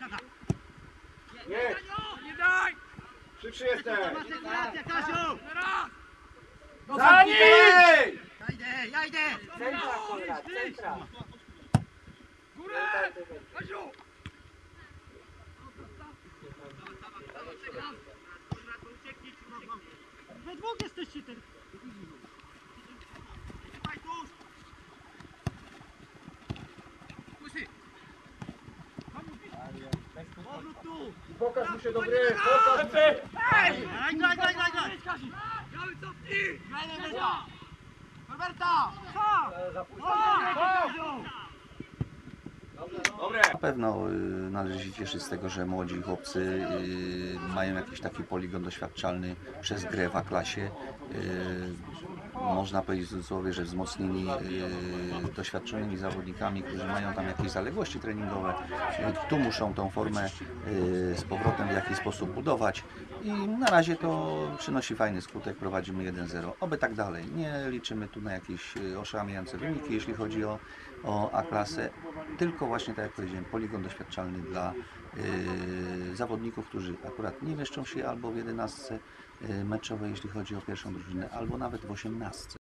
Jedź! Nie daj! Szybszy jesteś! Kasiu! Za nim! Ja idę! Centra, Konrad, centra. Górę! Kasiu! We dwóch jesteście ten. Pokaż mu się do gry! Pokaż mu się! Graj! Biały cofnij! Graj! Roberta! Dobre! Na pewno należy się cieszyć z tego, że młodzi chłopcy mają jakiś taki poligon doświadczalny przez grę w A-klasie. Można powiedzieć w cudzysłowie, że wzmocnieni doświadczonymi zawodnikami, którzy mają tam jakieś zaległości treningowe, tu muszą tą formę z powrotem w jakiś sposób budować i na razie to przynosi fajny skutek, prowadzimy 1-0. Oby tak dalej, nie liczymy tu na jakieś oszałamiające wyniki, jeśli chodzi o A-klasę, tylko właśnie tak jak powiedziałem, poligon doświadczalny dla zawodników, którzy akurat nie mieszczą się albo w 11 meczowej, jeśli chodzi o pierwszą drużynę, albo nawet w 18.